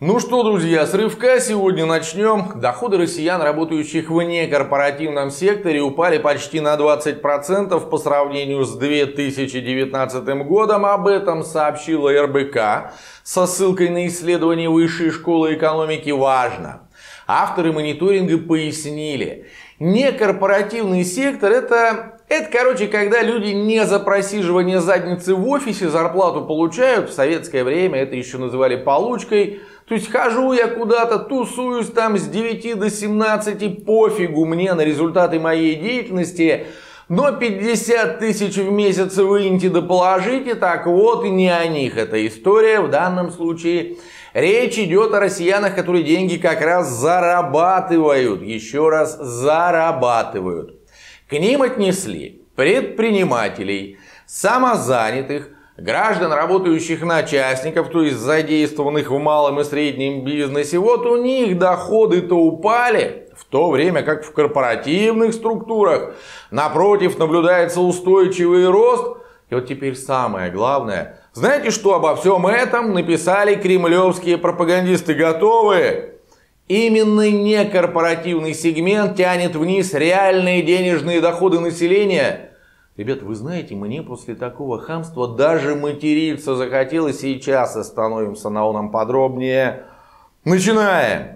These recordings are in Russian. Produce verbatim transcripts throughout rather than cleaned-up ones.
Ну что, друзья, с рывка сегодня начнем. Доходы россиян, работающих в некорпоративном секторе, упали почти на двадцать процентов по сравнению с две тысячи девятнадцатым годом. Об этом сообщила эр бэ ка со ссылкой на исследование Высшей школы экономики. Важно. Авторы мониторинга пояснили, некорпоративный сектор это... Это, короче, когда люди не за просиживание задницы в офисе зарплату получают. В советское время это еще называли получкой. То есть хожу я куда-то, тусуюсь там с девяти до семнадцати, пофигу мне на результаты моей деятельности. Но пятьдесят тысяч в месяц выньте да положите. Так вот, и не о них эта история. В данном случае речь идет о россиянах, которые деньги как раз зарабатывают. Еще раз, зарабатывают. К ним отнесли предпринимателей, самозанятых, граждан, работающих на частников, то есть задействованных в малом и среднем бизнесе. Вот у них доходы-то упали, в то время как в корпоративных структурах, напротив, наблюдается устойчивый рост. И вот теперь самое главное. Знаете, что обо всем этом написали кремлевские пропагандисты? Готовы? Именно некорпоративный сегмент тянет вниз реальные денежные доходы населения. Ребят, вы знаете, мне после такого хамства даже материться захотелось. Сейчас остановимся на оном подробнее. Начинаем!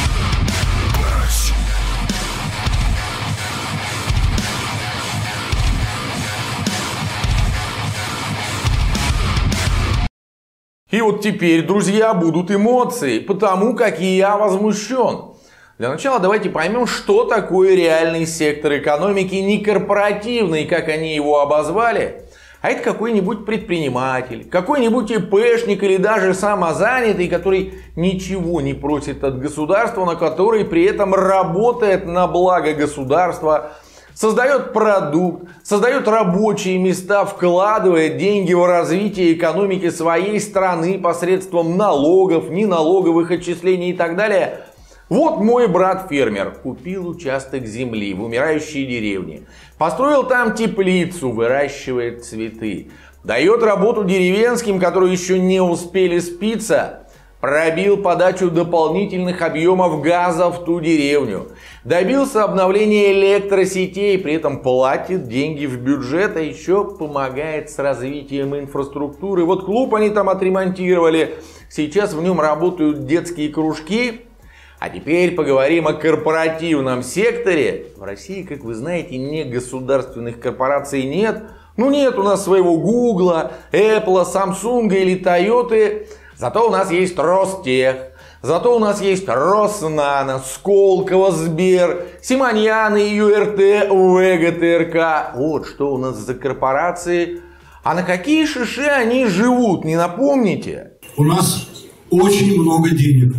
И вот теперь, друзья, будут эмоции, потому как я возмущен. Для начала давайте поймем, что такое реальный сектор экономики, не корпоративный, как они его обозвали. А это какой-нибудь предприниматель, какой-нибудь и пэ шник или даже самозанятый, который ничего не просит от государства, но который при этом работает на благо государства, создает продукт, создает рабочие места, вкладывает деньги в развитие экономики своей страны посредством налогов, неналоговых отчислений и так далее. Вот мой брат-фермер купил участок земли в умирающей деревне, построил там теплицу, выращивает цветы, дает работу деревенским, которые еще не успели спиться, пробил подачу дополнительных объемов газа в ту деревню, добился обновления электросетей, при этом платит деньги в бюджет, а еще помогает с развитием инфраструктуры. Вот клуб они там отремонтировали, сейчас в нем работают детские кружки. А теперь поговорим о корпоративном секторе. В России, как вы знаете, негосударственных корпораций нет. Ну нет у нас своего Гугла, Эппла, Самсунга или Тойоты. Зато у нас есть Ростех, зато у нас есть Роснано, Сколково, Сбер, Симоньян, ю эр тэ, вэ гэ тэ эр ка. Вот что у нас за корпорации. А на какие шиши они живут, не напомните? У нас очень много денег.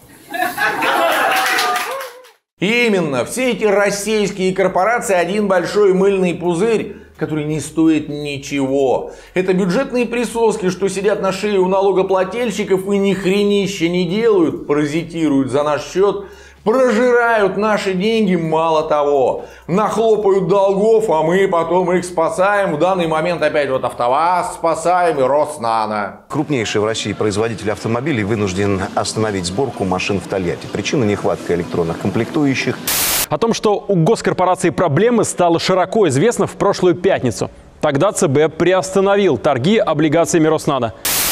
Именно, все эти российские корпорации один большой мыльный пузырь, который не стоит ничего. Это бюджетные присоски, что сидят на шее у налогоплательщиков и ни хренища не делают, паразитируют за наш счет, прожирают наши деньги, мало того, нахлопают долгов, а мы потом их спасаем. В данный момент опять вот АвтоВАЗ спасаем и Роснано. Крупнейший в России производитель автомобилей вынужден остановить сборку машин в Тольятти. Причина — нехватка электронных комплектующих. О том, что у госкорпорации проблемы, стало широко известно в прошлую пятницу. Тогда цэ бэ приостановил торги облигациями Роснано.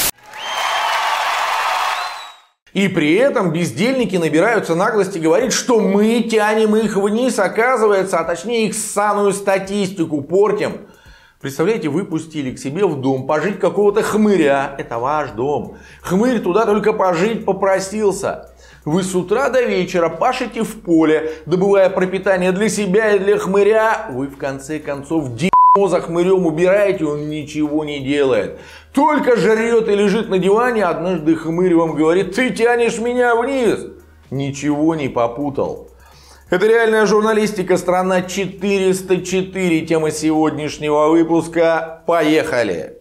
И при этом бездельники набираются наглости говорить, что мы тянем их вниз, оказывается, а точнее их ссаную статистику портим. Представляете, вы пустили к себе в дом пожить какого-то хмыря. Это ваш дом. Хмырь туда только пожить попросился. Вы с утра до вечера пашете в поле, добывая пропитание для себя и для хмыря. Вы в конце концов дерьмо за хмырем убираете, он ничего не делает. Только жрет и лежит на диване. Однажды хмырь вам говорит: ты тянешь меня вниз. Ничего не попутал. Это реальная журналистика, страна четыреста четыре. Тема сегодняшнего выпуска. Поехали.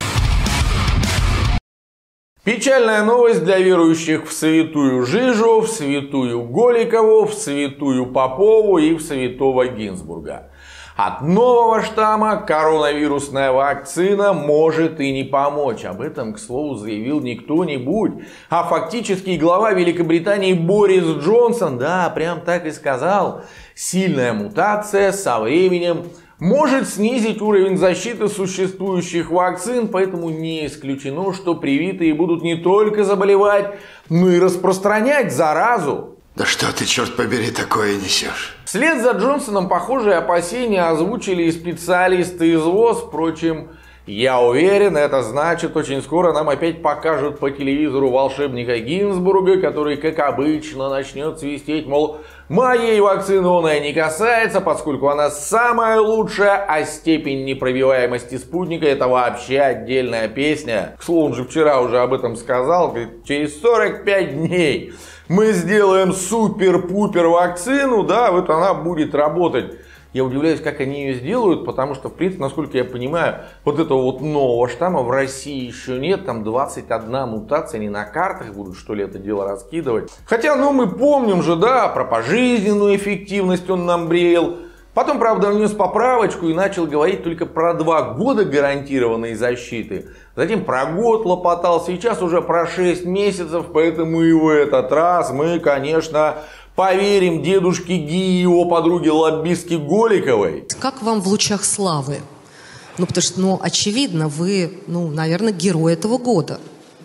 Печальная новость для верующих в святую Жижу, в святую Голикову, в святую Попову и в святого Гинзбурга. От нового штамма коронавирусная вакцина может и не помочь. Об этом, к слову, заявил не кто-нибудь, а фактически глава Великобритании Борис Джонсон. Да, прям так и сказал. Сильная мутация со временем может снизить уровень защиты существующих вакцин, поэтому не исключено, что привитые будут не только заболевать, но и распространять заразу. Да что ты, черт побери, такое несешь? Вслед за Джонсоном похожие опасения озвучили и специалисты из ВОЗ. Впрочем, я уверен, это значит, очень скоро нам опять покажут по телевизору волшебника Гинзбурга, который, как обычно, начнет свистеть, мол, моей вакцины он и не касается, поскольку она самая лучшая, а степень непробиваемости спутника — это вообще отдельная песня. К слову, он же вчера уже об этом сказал, говорит, через сорок пять дней мы сделаем супер-пупер вакцину, да, вот она будет работать. Я удивляюсь, как они ее сделают, потому что, в принципе, насколько я понимаю, вот этого вот нового штамма в России еще нет. Там двадцать одна мутация, они на картах будут, что ли, это дело раскидывать. Хотя, ну, мы помним же, да, про пожизненную эффективность он нам бреял. Потом, правда, внес поправочку и начал говорить только про два года гарантированной защиты. Затем про год лопотал, сейчас уже про шесть месяцев, поэтому и в этот раз мы, конечно, поверим дедушке Ги и его подруге лоббистке Голиковой. Как вам в лучах славы? Ну, потому что, ну, очевидно, вы, ну, наверное, герой этого года.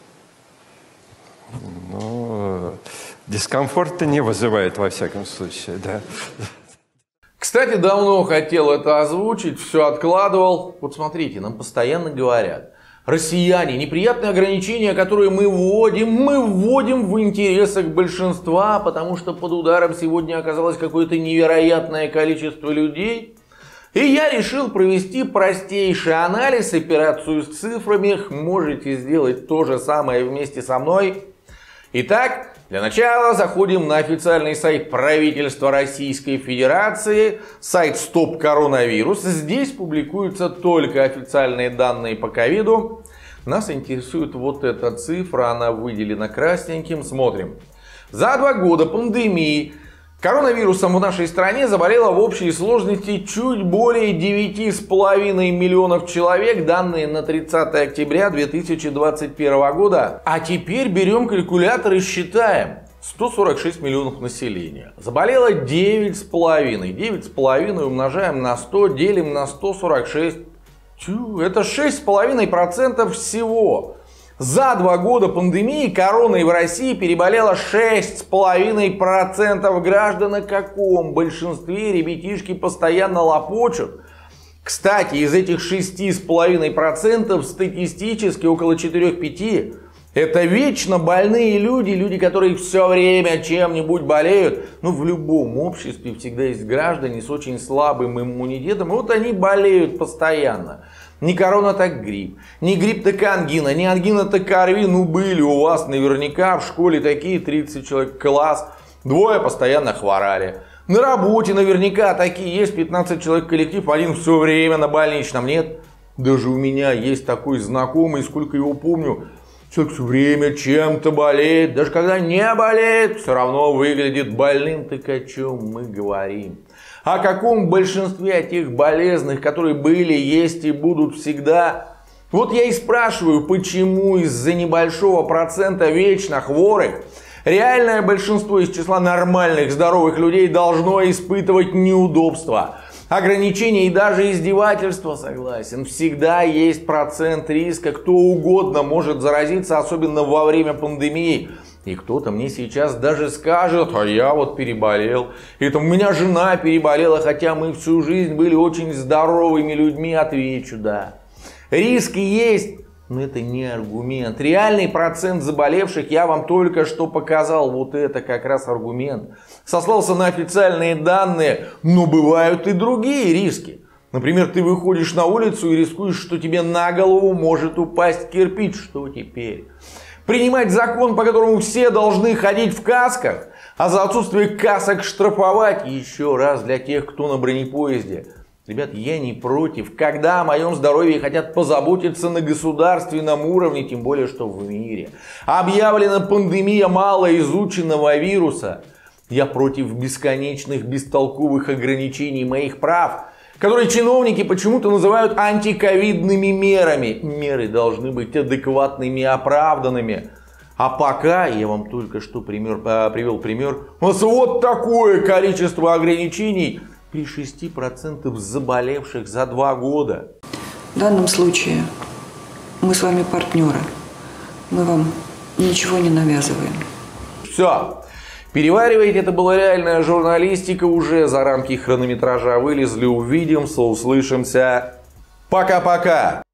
Ну, дискомфорта не вызывает, во всяком случае, да. Кстати, давно хотел это озвучить, все откладывал. Вот смотрите, нам постоянно говорят: россияне, неприятные ограничения, которые мы вводим, мы вводим в интересах большинства, потому что под ударом сегодня оказалось какое-то невероятное количество людей. И я решил провести простейший анализ, операцию с цифрами. Можете сделать то же самое вместе со мной. Итак, для начала заходим на официальный сайт правительства Российской Федерации, сайт Стоп Коронавирус. Здесь публикуются только официальные данные по ковиду. Нас интересует вот эта цифра, она выделена красненьким. Смотрим. За два года пандемии коронавирусом в нашей стране заболело в общей сложности чуть более девяти с половиной миллионов человек. Данные на тридцатое октября две тысячи двадцать первого года. А теперь берем калькулятор и считаем. сто сорок шесть миллионов населения. Заболело девять с половиной. девять с половиной умножаем на сто, делим на сто сорок шесть. Тю, это шесть с половиной процентов всего. За два года пандемии короной в России переболело шесть с половиной процентов граждан. О каком большинстве ребятишки постоянно лопочут. Кстати, из этих шести с половиной процентов статистически около четыре-пять это вечно больные люди, люди, которые все время чем-нибудь болеют. Ну, в любом обществе всегда есть граждане с очень слабым иммунитетом, и вот они болеют постоянно. Не корона, так грипп. Не грипп, так ангина. Не ангина, так ОРВИ. Ну, были у вас наверняка в школе такие тридцать человек класс. Двое постоянно хворали. На работе наверняка такие есть пятнадцать человек коллектив. Один все время на больничном. Нет. Даже у меня есть такой знакомый, сколько его помню. Человек все время чем-то болеет. Даже когда не болеет, все равно выглядит больным. Так о чем мы говорим? О каком большинстве тех болезных, которые были, есть и будут всегда? Вот я и спрашиваю, почему из-за небольшого процента вечно хворых реальное большинство из числа нормальных, здоровых людей должно испытывать неудобства, ограничения и даже издевательства, согласен. Всегда есть процент риска, кто угодно может заразиться, особенно во время пандемии. И кто-то мне сейчас даже скажет: а я вот переболел. Это у меня жена переболела, хотя мы всю жизнь были очень здоровыми людьми. Отвечу: да. Риски есть, но это не аргумент. Реальный процент заболевших я вам только что показал. Вот это как раз аргумент. Сослался на официальные данные, но бывают и другие риски. Например, ты выходишь на улицу и рискуешь, что тебе на голову может упасть кирпич. Что теперь? Принимать закон, по которому все должны ходить в касках, а за отсутствие касок штрафовать? Еще раз для тех, кто на бронепоезде. Ребят, я не против, когда о моем здоровье хотят позаботиться на государственном уровне, тем более, что в мире объявлена пандемия малоизученного вируса. Я против бесконечных бестолковых ограничений моих прав. которые чиновники почему-то называют антиковидными мерами. Меры должны быть адекватными и оправданными. А пока, я вам только что пример, э, привел пример, у нас вот такое количество ограничений при шести процентах заболевших за два года. В данном случае мы с вами партнеры. Мы вам ничего не навязываем. Все. Переваривать, это была реальная журналистика, уже за рамки хронометража вылезли, увидимся, услышимся. Пока-пока.